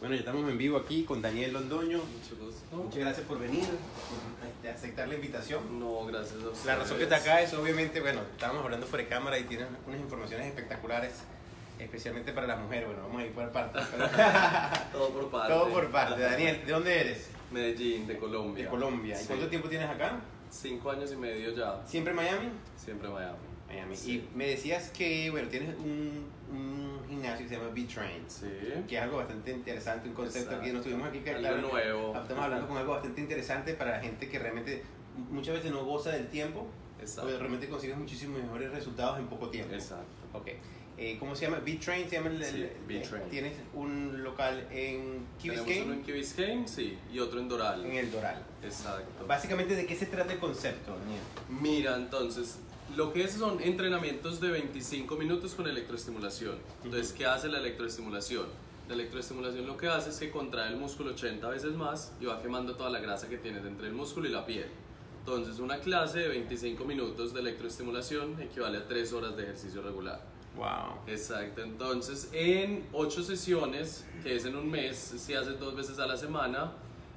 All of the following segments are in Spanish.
Bueno, ya estamos en vivo aquí con Daniel Londoño. Mucho gusto. Muchas gracias por venir, por aceptar la invitación. No, gracias a ustedes. La razón que está acá es obviamente, bueno, estábamos hablando fuera de cámara y tienes unas informaciones espectaculares, especialmente para las mujeres. Bueno, vamos a ir por partes. Todo por parte. Todo por parte. Daniel, ¿de dónde eres? Medellín, de Colombia. De Colombia. ¿Y Sí. cuánto tiempo tienes acá? 5 años y medio ya. ¿Siempre en Miami? Siempre en Miami. Miami. Sí. Y me decías que, bueno, tienes un gimnasio que se llama B-Train. Sí. Que es algo bastante interesante, un concepto Exacto. que nos tuvimos aquí que Algo claro, nuevo. estamos hablando con algo bastante interesante para la gente que realmente muchas veces no goza del tiempo, Exacto. porque realmente consigues muchísimos mejores resultados en poco tiempo. Exacto. Ok. ¿Cómo se llama? B-Train se llama Sí, B-Train. Tienes un local en Key Tenemos Biscayne, uno en Key Biscayne, sí, y otro en Doral. en el Doral. Exacto. Básicamente, ¿de qué se trata el concepto, Daniel? Mira, entonces, lo que es son entrenamientos de 25 minutos con electroestimulación. Entonces, ¿qué hace la electroestimulación? La electroestimulación lo que hace es que contrae el músculo 80 veces más y va quemando toda la grasa que tienes entre el músculo y la piel. Entonces, una clase de 25 minutos de electroestimulación equivale a 3 horas de ejercicio regular. Wow. Exacto, entonces en 8 sesiones, que es en un mes, si haces 2 veces a la semana,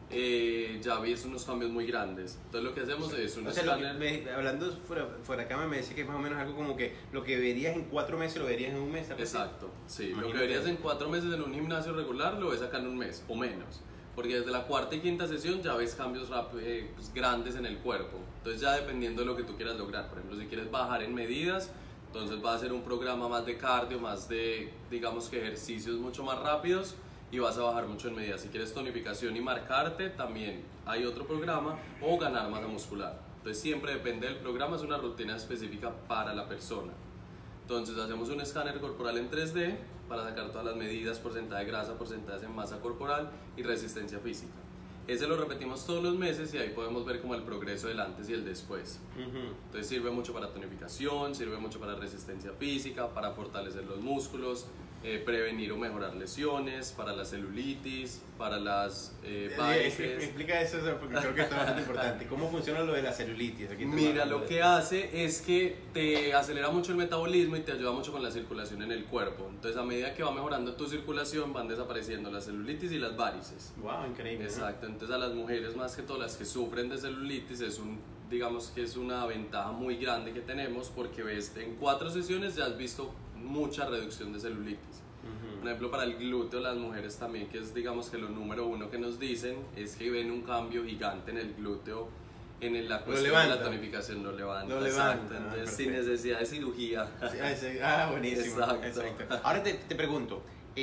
ya ves unos cambios muy grandes. Entonces lo que hacemos es un O sea, escáner. hablando fuera de cámara, me decía que es más o menos algo como que lo que verías en 4 meses lo verías en un mes. ¿sabes? Exacto, sí, lo Imagínate. que verías en 4 meses en un gimnasio regular lo ves acá en un mes o menos. Porque desde la cuarta y quinta sesión ya ves cambios pues, grandes en el cuerpo. Entonces ya dependiendo de lo que tú quieras lograr. Por ejemplo, si quieres bajar en medidas, entonces va a ser un programa más de cardio, más de, digamos que ejercicios mucho más rápidos y vas a bajar mucho en medidas. Si quieres tonificación y marcarte, también hay otro programa, o ganar masa muscular. Entonces siempre depende del programa, es una rutina específica para la persona. Entonces hacemos un escáner corporal en 3D para sacar todas las medidas, porcentaje de grasa, porcentaje de masa corporal y resistencia física. Ese lo repetimos todos los meses y ahí podemos ver como el progreso del antes y el después. Entonces sirve mucho para tonificación, sirve mucho para resistencia física, para fortalecer los músculos, prevenir o mejorar lesiones, para la celulitis, para las varices. Explica eso porque creo que esto es bastante importante. ¿Cómo funciona lo de la celulitis? Aquí Mira, lo que hace es que te acelera mucho el metabolismo y te ayuda mucho con la circulación en el cuerpo. Entonces a medida que va mejorando tu circulación van desapareciendo la celulitis y las varices. Wow, increíble. Exacto, entonces a las mujeres más que todas las que sufren de celulitis digamos que es una ventaja muy grande que tenemos porque ves, en 4 sesiones ya has visto mucha reducción de celulitis. Por ejemplo, para el glúteo, las mujeres también, que es digamos que lo número 1 que nos dicen, es que ven un cambio gigante en el glúteo, en la cuestión de la tonificación, lo levanta. Exacto, entonces sin necesidad de cirugía. Buenísimo. Exacto. Ahora te pregunto,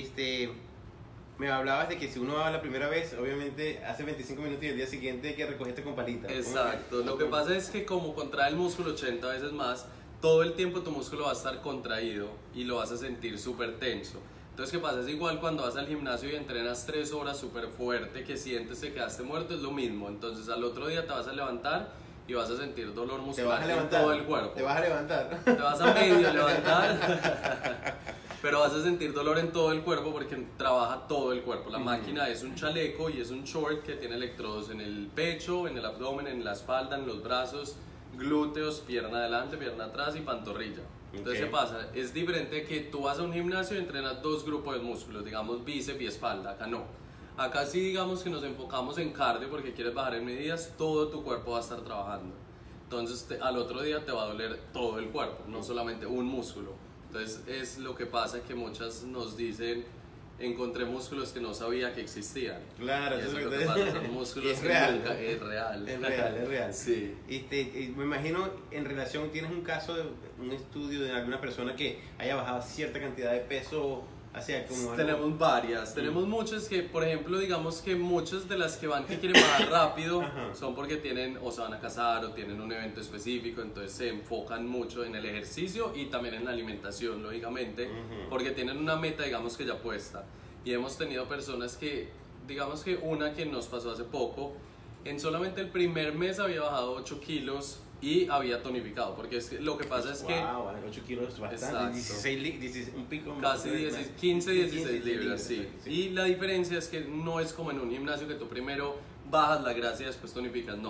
me hablabas de que si uno va la primera vez, obviamente hace 25 minutos y el día siguiente hay que recogerte con palitas. Exacto, lo que pasa es que como contrae el músculo 80 veces más, todo el tiempo tu músculo va a estar contraído y lo vas a sentir súper tenso. Entonces, ¿qué pasa? Es igual cuando vas al gimnasio y entrenas 3 horas súper fuerte, que sientes que quedaste muerto, es lo mismo. Entonces, al otro día te vas a levantar y vas a sentir dolor muscular en todo el cuerpo. Te vas a levantar. Te vas a medio levantar, pero vas a sentir dolor en todo el cuerpo porque trabaja todo el cuerpo. La máquina es un chaleco y es un short que tiene electrodos en el pecho, en el abdomen, en la espalda, en los brazos, glúteos, pierna adelante, pierna atrás y pantorrilla. Entonces, ¿qué pasa? Es diferente que tú vas a un gimnasio y entrenas 2 grupos de músculos, digamos bíceps y espalda. Acá no. Acá sí digamos que nos enfocamos en cardio porque quieres bajar en medidas, todo tu cuerpo va a estar trabajando. Entonces al otro día te va a doler todo el cuerpo, no solamente un músculo. Entonces es lo que pasa que muchas nos dicen, encontré músculos que no sabía que existían. Claro, eso es lo que que pasa, son músculos es que real, nunca, ¿no? es real. Es real, es real. Sí. Me imagino en relación, tienes un caso de un estudio de alguna persona que haya bajado cierta cantidad de peso hacia como algo. Tenemos varias, tenemos muchas que, por ejemplo, digamos que muchas de las que van que quieren bajar rápido son porque tienen o se van a casar o tienen un evento específico, entonces se enfocan mucho en el ejercicio y también en la alimentación, lógicamente, porque tienen una meta, digamos que ya puesta. Y hemos tenido personas que, digamos que una que nos pasó hace poco, en solamente el primer mes había bajado 8 kilos y había tonificado, porque es que lo que pasa es que 8 kilos es bastante, 16, un pico casi 15, 16 libras, sí. Y la diferencia es que no es como en un gimnasio que tú primero bajas la grasa y después tonificas, no.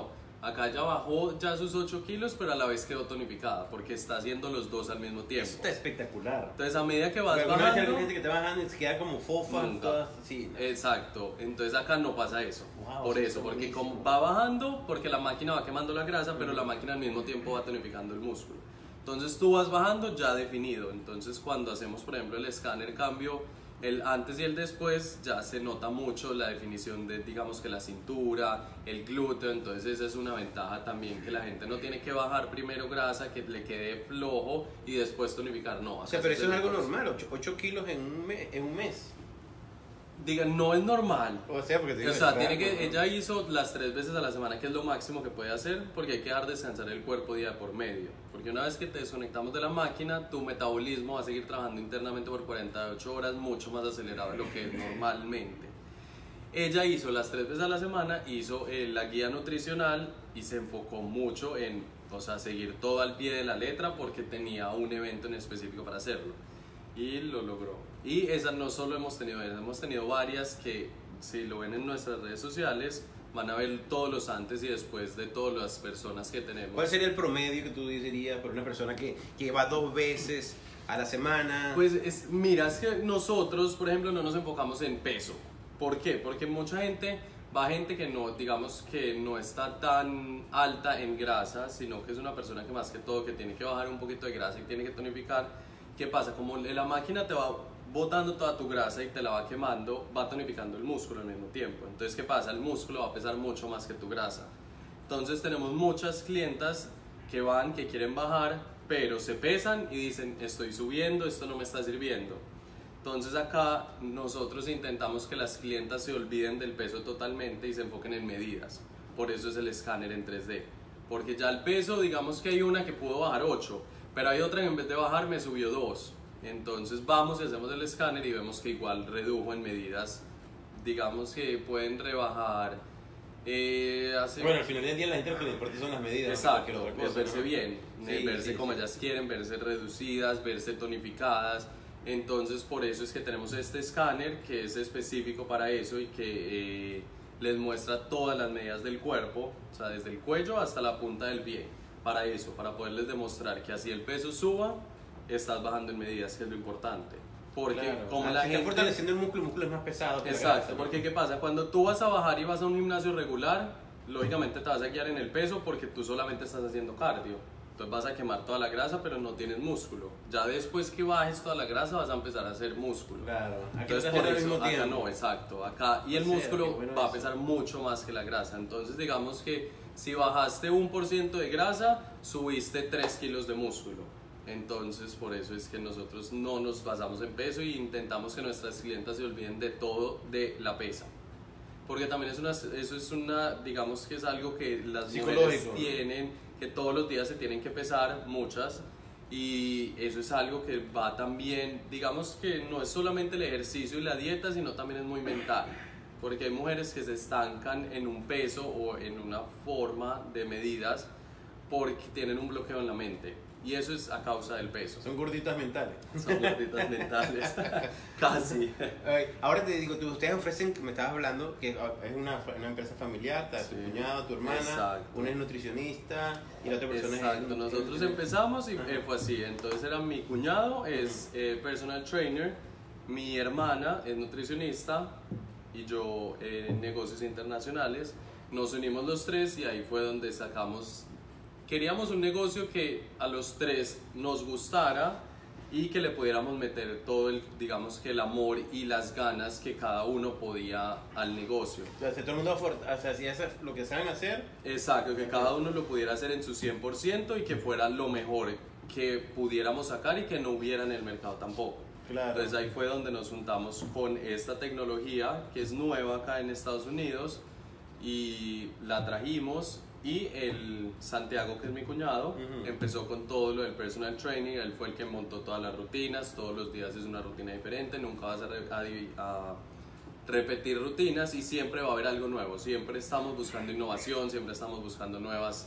Acá ella bajó ya sus 8 kilos, pero a la vez quedó tonificada, porque está haciendo los dos al mismo tiempo. Eso está espectacular. Entonces, a medida que vas Pero alguna vez bajando... hay gente que te bajan y se queda como fofa, Nunca. todas así. Exacto, entonces acá no pasa eso. Wow, por sí, eso, está porque buenísimo. como va bajando, porque la máquina va quemando la grasa, pero la máquina al mismo tiempo va tonificando el músculo. Entonces tú vas bajando ya definido. Entonces cuando hacemos, por ejemplo, el escáner cambio, el antes y el después, ya se nota mucho la definición de, digamos, que la cintura, el glúteo. Entonces esa es una ventaja también, que la gente no tiene que bajar primero grasa, que le quede flojo y después tonificar. No, O sea, pero eso es algo normal, 8 kilos en un mes. Digan, no es normal. O sea, porque te O sea, digo, tiene que, ¿no? ella hizo las 3 veces a la semana, que es lo máximo que puede hacer, porque hay que dejar descansar el cuerpo día por medio. Porque una vez que te desconectamos de la máquina, tu metabolismo va a seguir trabajando internamente por 48 horas, mucho más acelerado de lo que es normalmente. Ella hizo las 3 veces a la semana, hizo la guía nutricional y se enfocó mucho en, o sea, seguir todo al pie de la letra, porque tenía un evento en específico para hacerlo. Y lo logró. Y esa no solo hemos tenido varias que, si lo ven en nuestras redes sociales, van a ver todos los antes y después de todas las personas que tenemos. ¿Cuál sería el promedio que tú dirías por una persona que va 2 veces a la semana? Pues mira, es que nosotros, por ejemplo, no nos enfocamos en peso. ¿Por qué? Porque mucha gente, va gente que no, digamos que no está tan alta en grasa, sino que es una persona que más que todo que tiene que bajar un poquito de grasa y tiene que tonificar. ¿Qué pasa? Como la máquina te va botando toda tu grasa y te la va quemando, va tonificando el músculo al mismo tiempo. Entonces, ¿qué pasa? El músculo va a pesar mucho más que tu grasa. Entonces, tenemos muchas clientas que van, que quieren bajar, pero se pesan y dicen, estoy subiendo, esto no me está sirviendo. Entonces, acá nosotros intentamos que las clientas se olviden del peso totalmente y se enfoquen en medidas. Por eso es el escáner en 3D. Porque ya el peso, digamos que hay una que pudo bajar 8, pero hay otra que en vez de bajar me subió 2. Entonces vamos y hacemos el escáner y vemos que igual redujo en medidas, digamos que pueden rebajar. Bueno, al final del día la gente lo que le importa son las medidas. Exacto, ¿no? pues Cosa, verse ¿no? bien, Sí, verse sí, como sí. ellas quieren, verse reducidas, verse tonificadas. Entonces por eso es que tenemos este escáner que es específico para eso y que les muestra todas las medidas del cuerpo, o sea, desde el cuello hasta la punta del pie. Para eso, para poderles demostrar que así el peso suba, estás bajando en medidas, que es lo importante. Porque Claro. como la Si está gente... fortaleciendo el músculo es más pesado que la Exacto, grasa, ¿no? porque ¿qué pasa? Cuando tú vas a bajar y vas a un gimnasio regular, lógicamente te vas a guiar en el peso porque tú solamente estás haciendo cardio. Entonces vas a quemar toda la grasa, pero no tienes músculo. Ya después que bajes toda la grasa vas a empezar a hacer músculo. Claro. Aquí Entonces estás por al eso, mismo acá tiempo. no, exacto. Acá, y el O sea, músculo qué bueno va a eso. pesar mucho más que la grasa. Entonces digamos que si bajaste 1% de grasa, subiste 3 kilos de músculo. Entonces por eso es que nosotros no nos basamos en peso y intentamos que nuestras clientas se olviden de todo de la pesa. Porque también eso es una, digamos que es algo que las mujeres Psicológico. tienen, que todos los días se tienen que pesar, muchas, y eso es algo que va también, digamos que no es solamente el ejercicio y la dieta, sino también es muy mental. Porque hay mujeres que se estancan en un peso o en una forma de medidas porque tienen un bloqueo en la mente. Y eso es a causa del peso. Son gorditas mentales. Son gorditas mentales. Casi. Ahora te digo, ustedes ofrecen, que me estabas hablando, que es una empresa familiar, está tu Sí. cuñado, tu hermana, Exacto. una es nutricionista y la otra persona Exacto, es... nosotros empezamos y fue así. Entonces era mi cuñado, es personal trainer, mi hermana es nutricionista y yo negocios internacionales. Nos unimos los tres y ahí fue donde sacamos. Queríamos un negocio que a los tres nos gustara y que le pudiéramos meter todo el, digamos que el amor y las ganas que cada uno podía al negocio. O sea, si todo el mundo hacía lo que saben hacer. Exacto, que cada uno lo pudiera hacer en su 100% y que fuera lo mejor que pudiéramos sacar y que no hubiera en el mercado tampoco. Claro. Entonces ahí fue donde nos juntamos con esta tecnología que es nueva acá en Estados Unidos y la trajimos. Y el Santiago, que es mi cuñado, empezó con todo lo del personal training. Él fue el que montó todas las rutinas. Todos los días es una rutina diferente. Nunca vas a repetir rutinas y siempre va a haber algo nuevo. Siempre estamos buscando innovación, siempre estamos buscando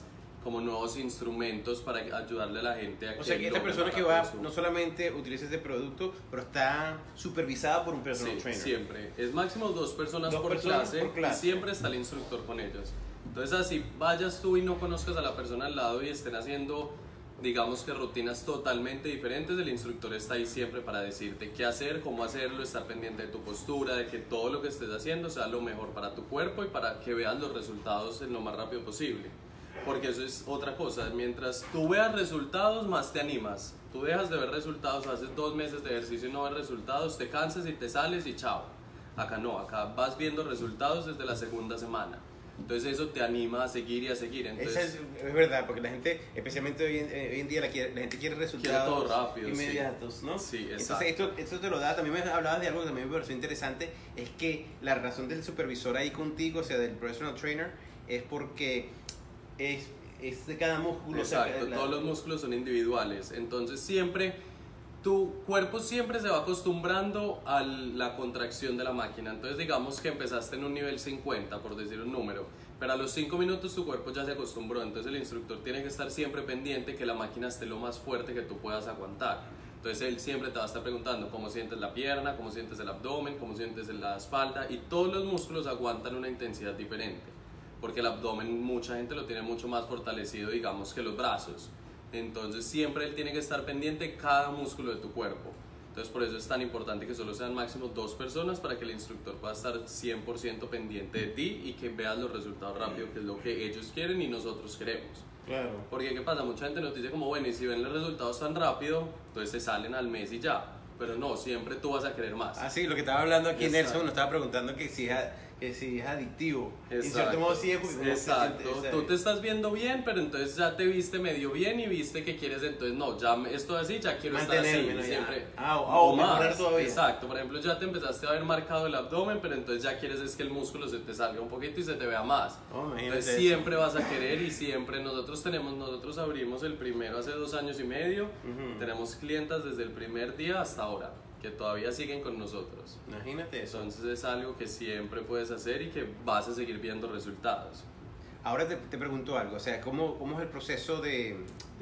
nuevos instrumentos para ayudarle a la gente a que... O sea que esta logre persona que mejorar va su- no solamente utiliza este producto, pero está supervisada por un personal Sí, trainer. siempre. Es máximo 2 personas, Dos por personas clase por clase. y siempre está el instructor con ellos. Entonces así vayas tú y no conozcas a la persona al lado y estén haciendo, digamos que rutinas totalmente diferentes, el instructor está ahí siempre para decirte qué hacer, cómo hacerlo, estar pendiente de tu postura, de que todo lo que estés haciendo sea lo mejor para tu cuerpo y para que veas los resultados en lo más rápido posible. Porque eso es otra cosa, mientras tú veas resultados, más te animas. Tú dejas de ver resultados, haces 2 meses de ejercicio y no ves resultados, te cansas y te sales y chao. Acá no, acá vas viendo resultados desde la segunda semana. Entonces eso te anima a seguir y a seguir. Entonces, es verdad, porque la gente, especialmente hoy en día, la gente quiere resultados todo rápido, inmediatos, sí. ¿no? Sí, exacto. Entonces esto te lo da. También me hablabas de algo que también me pareció interesante, es que la razón del supervisor ahí contigo, o sea, del personal trainer, es porque es de cada músculo. Exacto, o sea, todos los músculos son individuales. Entonces siempre, tu cuerpo siempre se va acostumbrando a la contracción de la máquina. Entonces digamos que empezaste en un nivel 50, por decir un número, pero a los 5 minutos tu cuerpo ya se acostumbró. Entonces el instructor tiene que estar siempre pendiente que la máquina esté lo más fuerte que tú puedas aguantar. Entonces él siempre te va a estar preguntando cómo sientes la pierna, cómo sientes el abdomen, cómo sientes la espalda, y todos los músculos aguantan una intensidad diferente, porque el abdomen mucha gente lo tiene mucho más fortalecido, digamos, que los brazos. Entonces siempre él tiene que estar pendiente de cada músculo de tu cuerpo. Entonces por eso es tan importante que solo sean máximo 2 personas para que el instructor pueda estar 100% pendiente de ti y que veas los resultados rápido, que es lo que ellos quieren y nosotros queremos. Claro. Porque ¿qué pasa? Mucha gente nos dice como, bueno, y si ven los resultados tan rápido, entonces se salen al mes y ya. Pero no, siempre tú vas a querer más. Ah, sí, lo que estaba hablando aquí Exacto. Nelson nos estaba preguntando que si es adictivo. Exacto. En cierto modo sí es porque exacto. Tú te estás viendo bien, pero entonces ya te viste medio bien y viste que quieres, entonces no, ya esto así, ya quiero estar así, siempre. O mejorar más. todavía. Exacto, por ejemplo, ya te empezaste a ver marcado el abdomen, pero entonces ya quieres es que el músculo se te salga un poquito y se te vea más. Entonces siempre vas a querer y siempre nosotros abrimos el primero hace 2 años y medio, tenemos clientas desde el primer día hasta ahora, que todavía siguen con nosotros. Imagínate eso. Entonces es algo que siempre puedes hacer y que vas a seguir viendo resultados. Ahora te pregunto algo, o sea, ¿cómo es el proceso de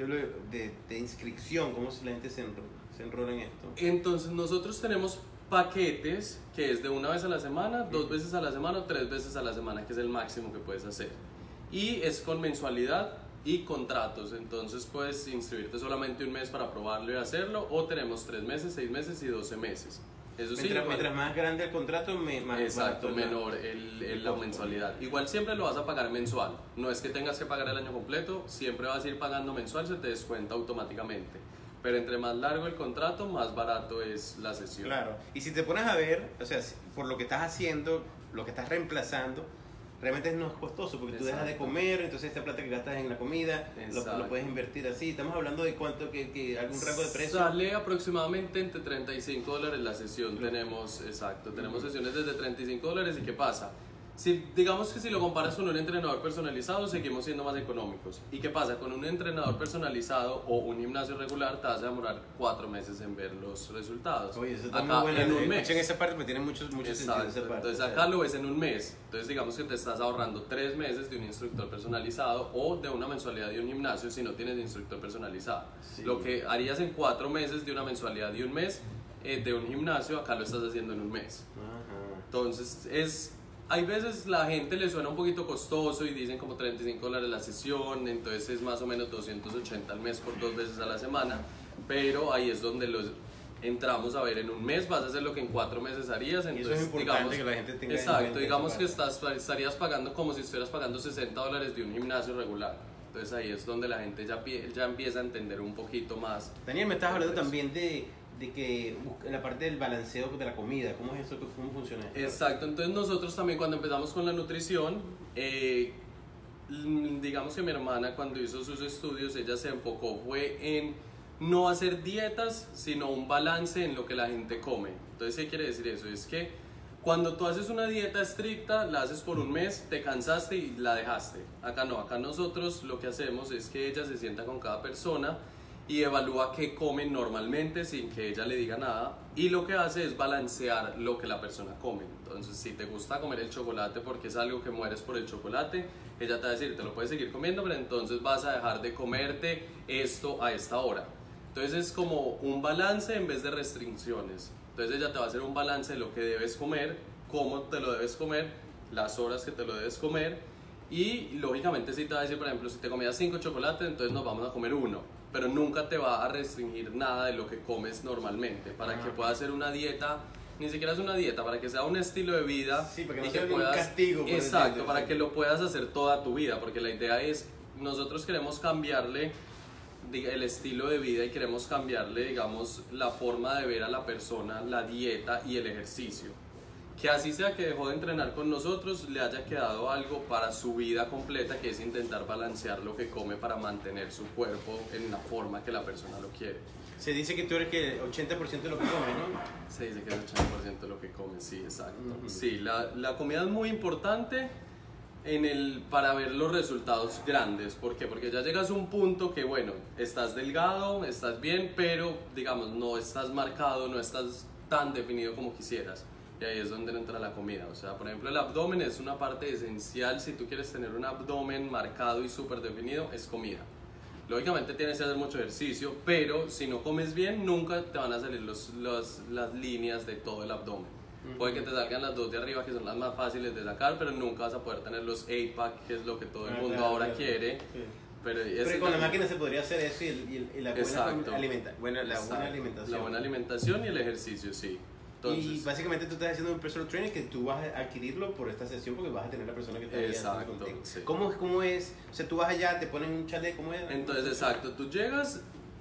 inscripción? ¿Cómo la gente se enrola en esto? Entonces nosotros tenemos paquetes que es de 1 vez a la semana, 2 veces a la semana o 3 veces a la semana, que es el máximo que puedes hacer. Y es con mensualidad y contratos, entonces puedes inscribirte solamente 1 mes para probarlo y hacerlo, o tenemos 3 meses, 6 meses y 12 meses. Eso sí, mientras más grande el contrato, más exacto, menor la mensualidad. Igual siempre lo vas a pagar mensual, no es que tengas que pagar el año completo, siempre vas a ir pagando mensual, se te descuenta automáticamente. Pero entre más largo el contrato, más barato es la sesión. Claro, y si te pones a ver, o sea, por lo que estás haciendo, lo que estás reemplazando, realmente no es costoso porque tú dejas de comer, entonces esta plata que gastas en la comida lo puedes invertir así. Estamos hablando de cuánto, que algún rango de precio. Sale aproximadamente entre $35 la sesión. Tenemos sesiones desde $35. ¿Y qué pasa? Digamos que si lo comparas con un entrenador personalizado, seguimos siendo más económicos. ¿Y qué pasa? Con un entrenador personalizado o un gimnasio regular te vas a demorar 4 meses en ver los resultados. Oye, eso está acá muy bueno. en un mes. Escuchen esa parte, me tiene mucho sentido esa parte. Entonces acá lo ves en un mes. Entonces digamos que te estás ahorrando 3 meses de un instructor personalizado o de una mensualidad de un gimnasio si no tienes instructor personalizado. Sí. Lo que harías en 4 meses de una mensualidad de un mes de un gimnasio, acá lo estás haciendo en un mes. Ajá. Entonces hay veces la gente le suena un poquito costoso y dicen como $35 la sesión, entonces es más o menos 280 al mes por 2 veces a la semana, pero ahí es donde entramos a ver, en un mes vas a hacer lo que en 4 meses harías. Entonces, y eso es importante, digamos, que la gente tenga exacto, digamos que estarías pagando como si estuvieras pagando $60 de un gimnasio regular. Entonces ahí es donde la gente ya empieza a entender un poquito más. Daniel, me estás hablando también de que en la parte del balanceo de la comida, ¿cómo es eso? ¿Cómo funciona esto? Exacto, entonces nosotros también cuando empezamos con la nutrición, digamos que mi hermana cuando hizo sus estudios, ella se enfocó fue en no hacer dietas, sino un balance en lo que la gente come. Entonces, ¿qué quiere decir eso? Es que cuando tú haces una dieta estricta, la haces por un mes, te cansaste y la dejaste. Acá no, acá nosotros lo que hacemos es que ella se sienta con cada persona y evalúa qué comen normalmente sin que ella le diga nada, y lo que hace es balancear lo que la persona come. Entonces si te gusta comer el chocolate porque es algo que mueres por el chocolate, ella te va a decir te lo puedes seguir comiendo, pero entonces vas a dejar de comerte esto a esta hora. Entonces es como un balance en vez de restricciones. Entonces ella te va a hacer un balance de lo que debes comer, cómo te lo debes comer, las horas que te lo debes comer, Y lógicamente si te va a decir, por ejemplo, si te comías 5 chocolates, entonces nos vamos a comer uno, pero nunca te va a restringir nada de lo que comes normalmente, para que puedas hacer una dieta. Ni siquiera es una dieta, para que sea un estilo de vida. Sí, para que y no que sea puedas, un castigo. Exacto, para que lo puedas hacer toda tu vida, porque la idea es, nosotros queremos cambiarle el estilo de vida y queremos cambiarle, digamos, la forma de ver a la persona, la dieta y el ejercicio. Que así sea que dejó de entrenar con nosotros, le haya quedado algo para su vida completa, que es intentar balancear lo que come para mantener su cuerpo en la forma que la persona lo quiere. Se dice que tú eres que 80% de lo que comes, ¿no? Se dice que es 80% de lo que comes, sí, exacto. Sí, la comida es muy importante para ver los resultados grandes. ¿Por qué? Porque ya llegas a un punto que, bueno, estás delgado, estás bien, pero, digamos, no estás marcado, no estás tan definido como quisieras. Y ahí es donde entra la comida. O sea, por ejemplo, el abdomen es una parte esencial. Si tú quieres tener un abdomen marcado y súper definido, es comida. Lógicamente tienes que hacer mucho ejercicio, pero si no comes bien, nunca te van a salir las líneas de todo el abdomen. Puede que te salgan las dos de arriba, que son las más fáciles de sacar, pero nunca vas a poder tener los 8-pack, que es lo que todo el mundo ahora quiere. Sí. Pero con la máquina se podría hacer eso y la buena alimentación. La buena alimentación y el ejercicio, sí. Entonces, y básicamente tú estás haciendo un personal trainer que tú vas a adquirirlo por esta sesión porque vas a tener la persona que te exacto, contigo. Sí. ¿Cómo es? O sea, tú vas allá, te ponen un chaleco, ¿cómo es? Entonces, exacto, tú llegas,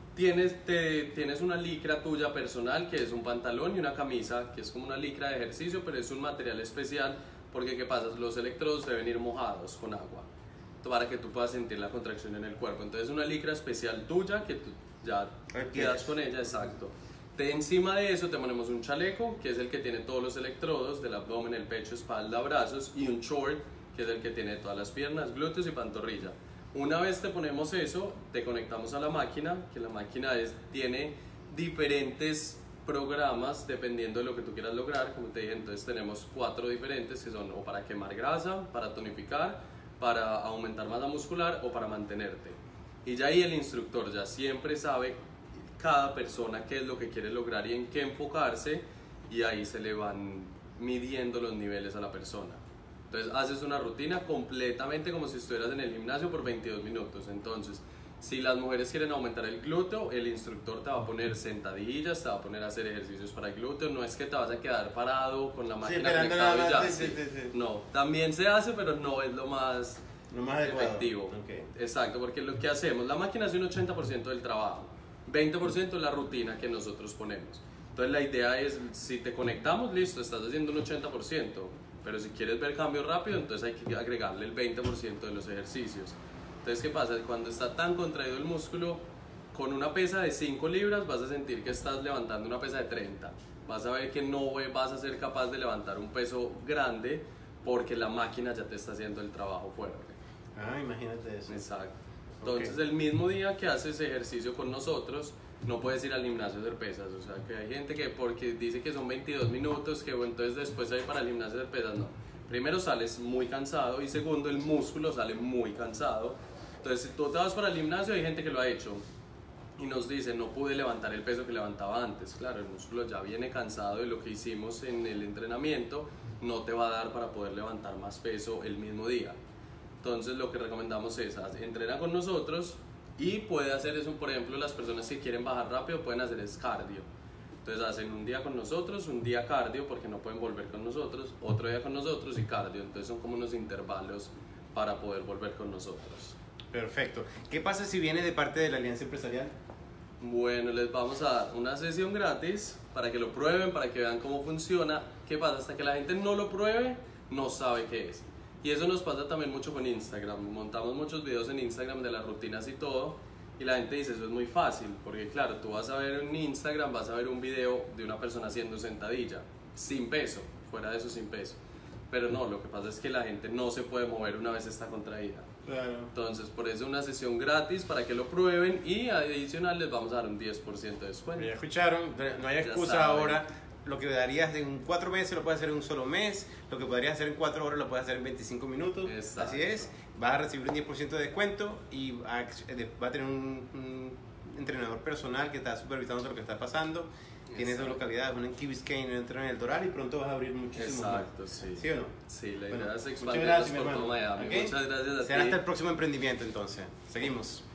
tienes una licra tuya personal, que es un pantalón y una camisa, que es como una licra de ejercicio, pero es un material especial porque, ¿qué pasa? Los electrodos deben ir mojados con agua para que tú puedas sentir la contracción en el cuerpo. Entonces, una licra especial tuya que tú ya quedas con ella, exacto. Encima de eso te ponemos un chaleco, que es el que tiene todos los electrodos del abdomen, el pecho, espalda, brazos, y un short, que es el que tiene todas las piernas, glúteos y pantorrilla. Una vez te ponemos eso, te conectamos a la máquina, que la máquina tiene diferentes programas dependiendo de lo que tú quieras lograr. Como te dije, entonces tenemos 4 diferentes que son o para quemar grasa, para tonificar, para aumentar masa muscular o para mantenerte. Y ya ahí el instructor ya siempre sabe cada persona qué es lo que quiere lograr y en qué enfocarse, y ahí se le van midiendo los niveles a la persona. Entonces haces una rutina completamente como si estuvieras en el gimnasio por 22 minutos. Entonces, si las mujeres quieren aumentar el glúteo, el instructor te va a poner sentadillas, te va a poner a hacer ejercicios para el glúteo. No es que te vas a quedar parado con la máquina conectada y ya. Sí. No, también se hace, pero no es lo más efectivo. Okay. Exacto, porque lo que hacemos, la máquina hace un 80% del trabajo. 20% es la rutina que nosotros ponemos. Entonces la idea es, si te conectamos, listo, estás haciendo un 80%, pero si quieres ver cambio rápido, entonces hay que agregarle el 20% de los ejercicios. Entonces, ¿qué pasa? Cuando está tan contraído el músculo, con una pesa de 5 libras vas a sentir que estás levantando una pesa de 30. Vas a ver que no vas a ser capaz de levantar un peso grande porque la máquina ya te está haciendo el trabajo fuerte. Ah, imagínate eso. Exacto. Entonces, el mismo día que haces ejercicio con nosotros, no puedes ir al gimnasio a hacer pesas. O sea, que hay gente que porque dice que son 22 minutos, que bueno, entonces después hay para el gimnasio a hacer pesas. No. Primero sales muy cansado y segundo el músculo sale muy cansado. Entonces, si tú te vas para el gimnasio, hay gente que lo ha hecho y nos dice, no pude levantar el peso que levantaba antes. Claro, el músculo ya viene cansado de lo que hicimos en el entrenamiento, no te va a dar para poder levantar más peso el mismo día. Entonces lo que recomendamos es entrenar con nosotros y puede hacer eso, por ejemplo, las personas que quieren bajar rápido pueden hacer cardio. Entonces hacen un día con nosotros, un día cardio porque no pueden volver con nosotros, otro día con nosotros y cardio. Entonces son como unos intervalos para poder volver con nosotros. Perfecto. ¿Qué pasa si viene de parte de la Alianza Empresarial? Bueno, les vamos a dar una sesión gratis para que lo prueben, para que vean cómo funciona. ¿Qué pasa? Hasta que la gente no lo pruebe, no sabe qué es. Y eso nos pasa también mucho con Instagram. Montamos muchos videos en Instagram de las rutinas y todo. Y la gente dice, eso es muy fácil. Porque claro, tú vas a ver en Instagram, vas a ver un video de una persona haciendo sentadilla. Sin peso, fuera de eso sin peso. Pero no, lo que pasa es que la gente no se puede mover una vez está contraída. Claro. Entonces, por eso una sesión gratis para que lo prueben. Y adicional les vamos a dar un 10% de descuento. Ya escucharon, no hay excusa ahora. Lo que darías en 4 meses lo puedes hacer en un solo mes. Lo que podrías hacer en 4 horas lo puedes hacer en 25 minutos. Exacto. Así es. Vas a recibir un 10% de descuento y va a tener un entrenador personal que está supervisando lo que está pasando. Tienes dos localidades, una en Key Biscayne y otra en El Doral, y pronto vas a abrir muchísimos más. Exacto, sí. ¿Sí o no? Sí, la Bueno, idea es muchas expandirnos gracias, mi por hermano. todo Miami. ¿Okay? Muchas gracias a ti. Será hasta el próximo emprendimiento entonces. Seguimos.